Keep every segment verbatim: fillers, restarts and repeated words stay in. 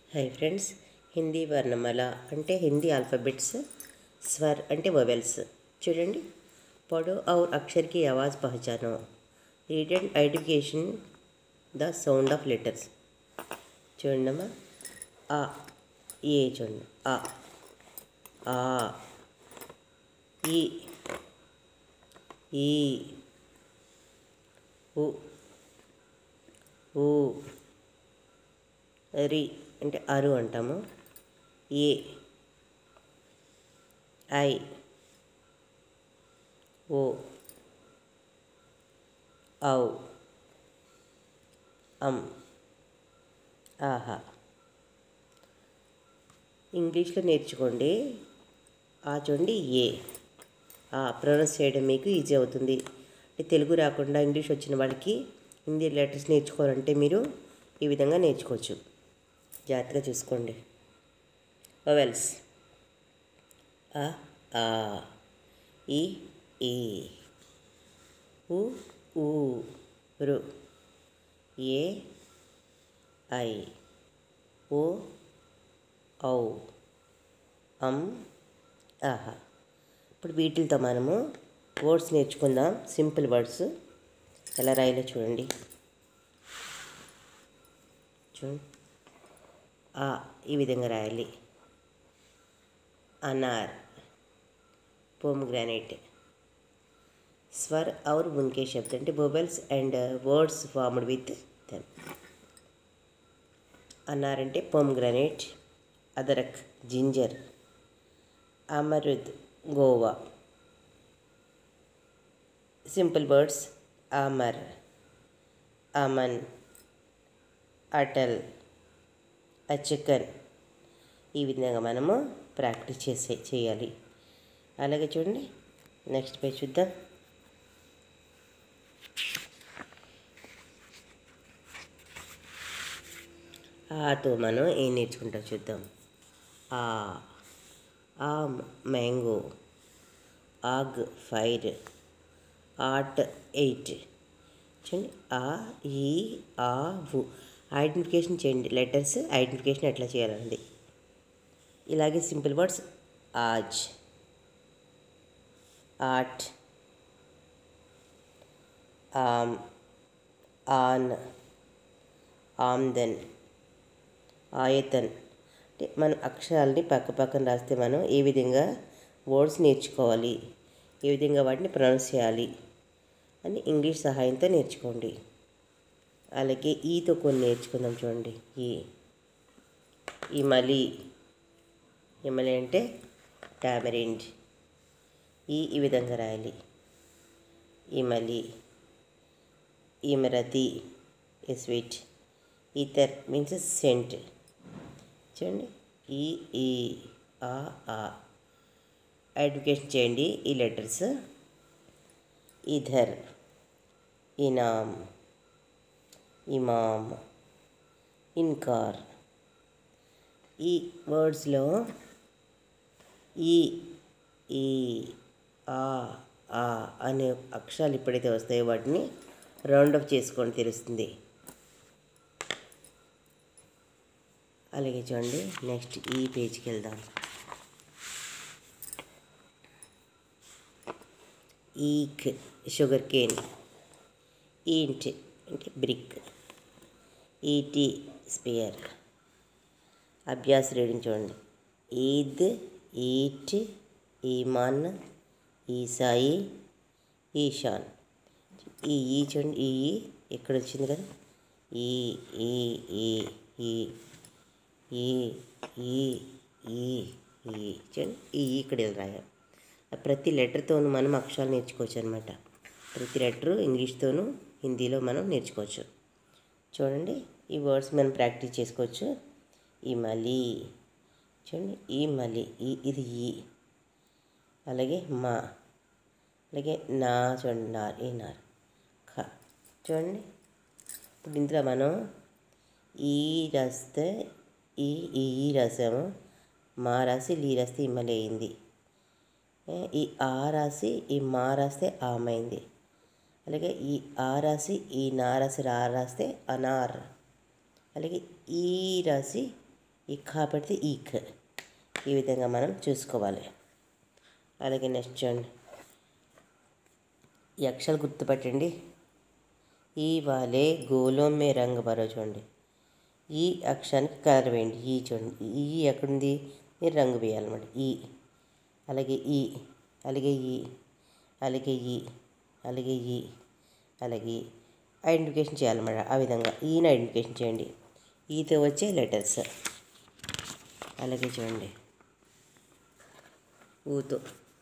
Hi friends, Hindi वर्णमाला అంటే Hindi alphabets, స్వర్ అంటే వొవెల్స్. చూడండి, पढ़ो और अक्षर की आवाज़ पहचानो, read and identification the sound of letters. చూడండమ్మా, ఆ ఏ చూడండి, ఆ ఆ ఈ ఈ ఉ ఊ రి అంటే అరు అంటాము. ఏ ఐ ఓ ఔ అమ్ ఆహా. ఇంగ్లీష్లో నేర్చుకోండి. ఆ చూడండి, ఏ ఆ ప్రొనౌన్స్ చేయడం మీకు ఈజీ అవుతుంది. అంటే తెలుగు రాకుండా ఇంగ్లీష్ వచ్చిన వాళ్ళకి హిందీ లెటర్స్ నేర్చుకోవాలంటే మీరు ఈ విధంగా నేర్చుకోవచ్చు. జాగ్రత్తగా చూసుకోండి. వొవెల్స్: అ ఆ, ఈ ఈ, ఉ ఊ, రు, ఏ ఐ, ఓ ఔ, అమ్ ఆహా. ఇప్పుడు వీటితో మనము వర్డ్స్ నేర్చుకుందాం. సింపుల్ వర్డ్స్ ఎలా రాయాలో చూడండి. చూడండి, ఆ ఈ విధంగా రాయాలి. अनार, पोमग्रेनेट. स्वर और उनके शब्द అంటే vowels and words formed with them. అనార్ అంటే పోమగ్రానేట్, అదరక్ జింజర్, అమరుద్ గోవా. సింపుల్ వర్డ్స్: అమర్, అమన్, అటల్, అచకన్. ఈ విధంగా మనము ప్రాక్టీస్ చేసే చేయాలి. అలాగే చూడండి, నెక్స్ట్ పేజ్ చూద్దాం. ఆతో మనం ఏం నేర్చుకుంటాం చూద్దాం. ఆ ఆ మ్యాంగో, ఆగ్ ఫైర్, ఆట్ ఎయిట్. చూడండి, ఆ ఈ ఆ వు ఐడెంటిఫికేషన్ చేయండి. లెటర్స్ ఐడెంటిఫికేషన్ ఎట్లా చేయాలండి. ఇలాగే సింపుల్ వర్డ్స్: आज, आठ, आम, आन, ఆమ్దన్, ఆయతన్. అంటే మనం అక్షరాలని పక్క పక్కన రాస్తే మనం ఏ విధంగా వర్డ్స్ నేర్చుకోవాలి, ఏ విధంగా వాటిని ప్రొనౌన్స్ చేయాలి అని ఇంగ్లీష్ సహాయంతో నేర్చుకోండి. అలాగే ఈతో కొన్ని నేర్చుకుందాం. చూడండి, ఈ ఇమలి. ఇమలి అంటే టామరిండ్. ఈ ఈ విధంగా రాయాలి. ఇమలి. ఇమరతి ఏ స్వీట్. ఈథర్ మీన్స్ సెంట్. చూడండి, ఈ ఈ ఆ ఆ ఐడెంటిఫికేషన్ చేయండి ఈ లెటర్స్. ఇధర్, ఇనామ్, ఇమామ్, ఇన్కార్. ఈ వర్డ్స్లో ఈ ఈ ఆ ఆ అనే అక్షరాలు ఎప్పుడైతే వస్తాయో వాటిని రౌండ్ అప్ చేసుకొని తెలుస్తుంది. అలాగే చూడండి, నెక్స్ట్ ఈ పేజ్కి వెళ్దాం. ఈక్ షుగర్ కేన్. ఈంట్ అంటే బ్రిక్. ఈటీ స్పియర్. అభ్యాస రీడింగ్ చూడండి. ఈద్, ఈట్, ఈమాన్, ఈసాయి, ఈశాన్. ఈ ఈ చూడండి, ఈ ఇక్కడ వచ్చింది కదా. ఈ ఈ ఈ ఈ ఈ ఈ ఈ ఈ చూడండి, ఈ ఇక్కడ రాయాలి. ప్రతి లెటర్తోనూ మనం అక్షరాలు నేర్చుకోవచ్చు అనమాట. ప్రతి లెటరు ఇంగ్లీష్తోనూ హిందీలో మనం నేర్చుకోవచ్చు. చూడండి, ఈ వర్డ్స్ మనం ప్రాక్టీస్ చేసుకోవచ్చు. ఈ మలి చూడండి, ఈ మలి ఈ ఇది ఈ. అలాగే మా, అలాగే నా చూడండి, నార్ ఈ నార్. ఖ చూడండి, ఇప్పుడు ఇందులో మనం ఈ రాస్తే ఈ ఈ రాసాము, మా రాసి లీ రాస్తే ఇమ్మలి అయింది. ఈ ఆ రాసి ఈ మా రాస్తే ఆమైంది. అలాగే ఈ ఆ రాసి ఈ నా రాసి రా రాస్తే అనార్. అలాగే ఈ రాసి ఈ ఖా పెడితే ఈక్. ఈ విధంగా మనం చూసుకోవాలి. అలాగే నెక్స్ట్ చూడండి, ఈ అక్షరాలు గుర్తుపట్టండి. ఈ వాలే గోలోం మే రంగు భరో. చూడండి, ఈ అక్షరానికి కలర్ వేయండి. ఈ చూడండి, ఈ ఎక్కడుంది, మీరు రంగు వేయాలన్నమాట. ఈ అలాగే ఈ అలాగే ఈ అలాగే ఈ అలాగే ఈ అలాగే ఐడెంటిఫికేషన్ చేయాలన్నమాట. ఆ విధంగా ఈని ఐడెంటిఫికేషన్ చేయండి. ఈతో వచ్చే లెటర్స్. అలాగే చూడండి, ఊతో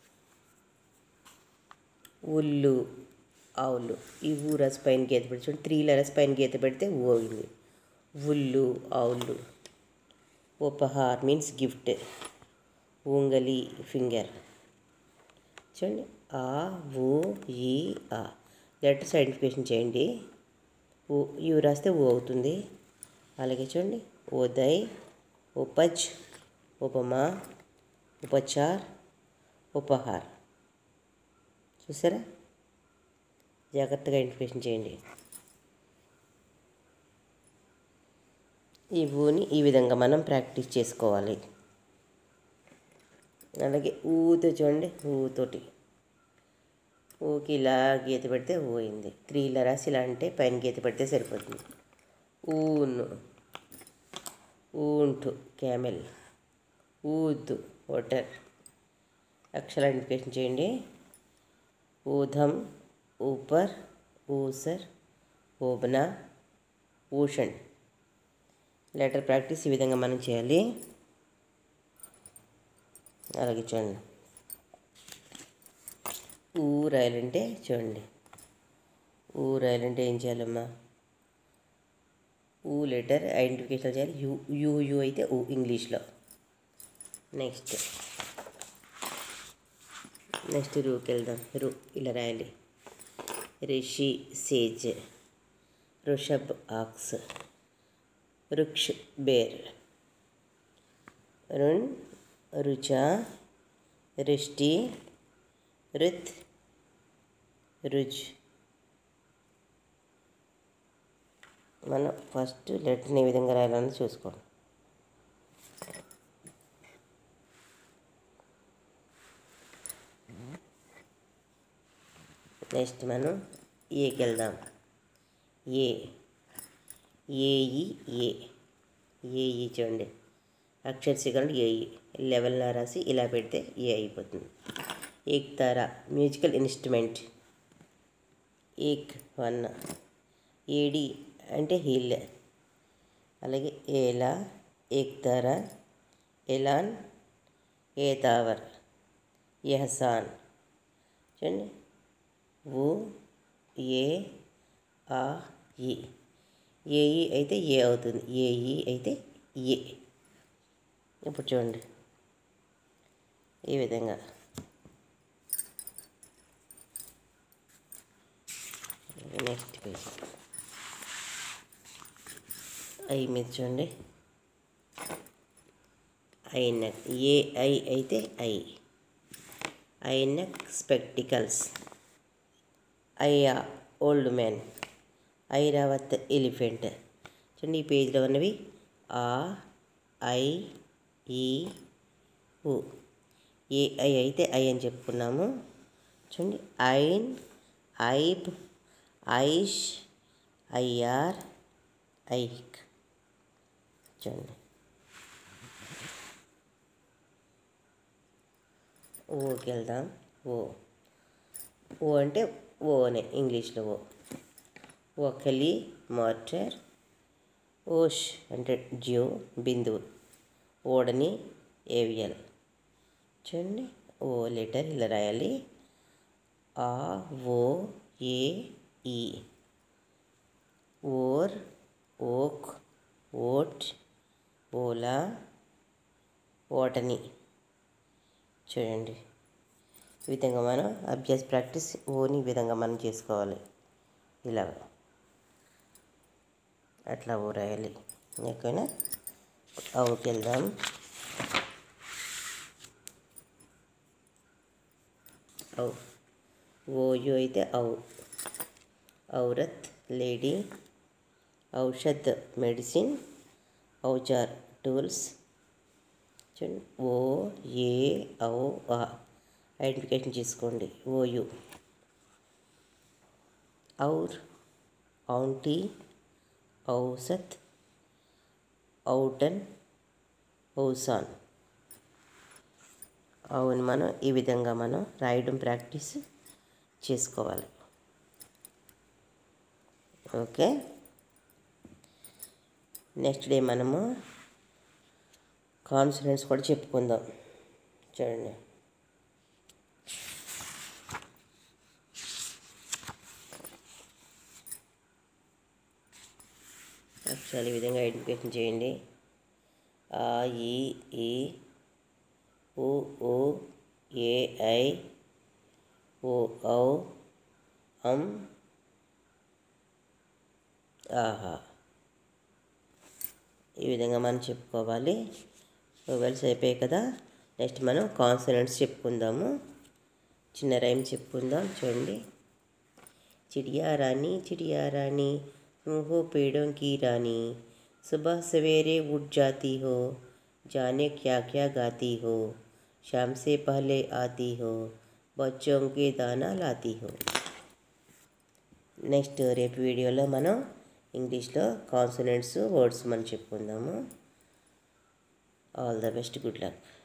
ఉల్లు, ఆవులు. ఈ ఊ రస్ పైన గీత పెడితే చూడండి, త్రీ లెటర్స్ పైన గీత పెడితే ఊ అయింది. ఉల్లు, ఆవులు. ఉపహార్ మీన్స్ గిఫ్ట్. ఉంగలి ఫింగర్. చూడండి, ఆ ఊ ఈ ఆ లెటర్స్ ఐడెంటిఫికేషన్ చేయండి. ఊ యూ రాస్తే ఊ అవుతుంది. అలాగే చూడండి, ఉదయ్, ఉపజ్, ఉపమా, ఉపచార్, ఉపహార్. చూసారా, జాగ్రత్తగా ఐడెంటిఫికేషన్ చేయండి. ఈ ఊని ఈ విధంగా మనం ప్రాక్టీస్ చేసుకోవాలి. అలాగే ఊతో చూడండి, ఊతోటి ఊకి ఇలా గీత పెడితే ఊ అయింది. త్రీ ఇలా రాసి ఇలా అంటే పైన గీత పెడితే సరిపోతుంది. ఊను, ఊంటు క్యామెల్, ఊద్ వాటర్. అక్షర ఐడెంటిఫికేషన్ చేయండి. ఊధం, ఊపర్, ఊసర్, ఓబనా, ఊషణ్. లెటర్ ప్రాక్టీస్ ఈ విధంగా మనం చేయాలి. అలాగే చూడండి, ఊ రాయాలంటే చూడండి, ఊ రాయాలంటే ఏం చేయాలమ్మా, ఊ లెటర్ ఐడెంటిఫికేషన్ చేయాలి. యూ యూ యూ అయితే ఊ ఇంగ్లీష్లో. నెక్స్ట్ నెక్స్ట్ రూకి వెళ్దాం. రు ఇలా రాయాలి. రిషి సేజ్, ఋషభ్ ఆక్స్, వృక్ష్ బేర్, రుణ్ రుచా, రిష్టి రుత్, రుజ్. మనం ఫస్ట్ లెటర్ని ఏ విధంగా రాయాలని చూసుకోండి. నెక్స్ట్ మనం ఏకి వెళ్దాం. ఏ ఏఈ ఏ ఏఈ చూడండి, అక్షర శిఖరం ఏఈ లెవెల్ రాసి ఇలా పెడితే ఏ అయిపోతుంది. ఏక్ తారా మ్యూజికల్ ఇన్స్ట్రుమెంట్. ఏక్ వన్. ఏడి అంటే హిల్. అలాగే ఏలా, ఏక్ తారా, ఎలాన్, ఏతావర్, ఎహసాన్. చూడండి, ఊ ఏ ఆ ఈ. ఏఈ అయితే ఏ అవుతుంది, ఏఈ అయితే ఏ. ఇప్పుడు చూడండి, ఈ విధంగా నెక్స్ట్ పేజ్ ఐ మీద చూడండి, ఐ నెక్. ఏ ఐ అయితే ఐ. ఐ నెక్ స్పెక్టికల్స్. అయ్యా ఓల్డ్ మ్యాన్. ఐరావత్ ఎలిఫెంట్. చూడండి, ఈ పేజ్లో ఉన్నవి ఆ ఐ ఈ ఊ. ఏ ఐ అయితే ఐ అని చెప్పుకున్నాము. చూడండి, ఐన్, ఐబ్, ఐష్, ఐఆర్, ఐక్. చూడండి, ఓకి వెళ్దాం. ఓ ఓ అంటే ఓ అనే ఇంగ్లీష్లో ఓ. ఓకలి మార్టర్. ఓష్ అంటే జ్యో బిందువు. ఓడని ఏవియల్. చూడండి, ఓ లెటర్ ఇలా రాయాలి. ఆ ఓ ఏ ఈ. ఓర్, ఓక్, ఓట్, ఓలా, ఓటని. చూడండి, ఈ విధంగా మనం అభ్యాస ప్రాక్టీస్ ఓని ఈ విధంగా మనం చేసుకోవాలి. ఇలా అట్లా ఓ రాయాలి. ఓకేనా, అవుకి వెళ్దాం. ఔ ఓయు అయితే ఔ. ఔరత్ లేడీ. ఔషధ్ మెడిసిన్. ఔజార్ టూల్స్. చూడండి ఓ ఏ ఔ ఆ ఐడెంటిఫికేషన్ చేసుకోండి. ఓయు ఔర్, ఔంటీ, ఔసత్, ఔటన్, ఔసాన్. అవును, మనం ఈ విధంగా మనం రాయడం ప్రాక్టీస్ చేసుకోవాలి. ఓకే, నెక్స్ట్ డే మనము కాన్సనెంట్స్ కూడా చెప్పుకుందాం. చూడండి, అక్షరాలు ఈ విధంగా ఐడెంటిఫికేషన్ చేయండి. ఆ ఈ ఈ ఉ ఊ ఏ ఐ ఓ ఔ అం ఆహా. ఈ విధంగా మనం చెప్పుకోవాలి. వొవెల్స్ అయిపోయాయి కదా. నెక్స్ట్ మనం కాన్సనెంట్స్ చెప్పుకుందాము. చిన్న రైమ్ చెప్పుకుందాం. చూడండి, चिड़िया रानी चिड़िया रानी तुम हो पेड़ों की रानी, सुबह सवेरे उठ जाती हो, जाने क्या क्या गाती हो, शाम से पहले आती हो, बच्चों के दाना लाती हो. నెక్స్ట్ రేపు వీడియోలో మనం ఇంగ్లీష్లో కాన్సనెంట్స్ వర్డ్స్ మనం చెప్పుకుందాము. All the best, good luck.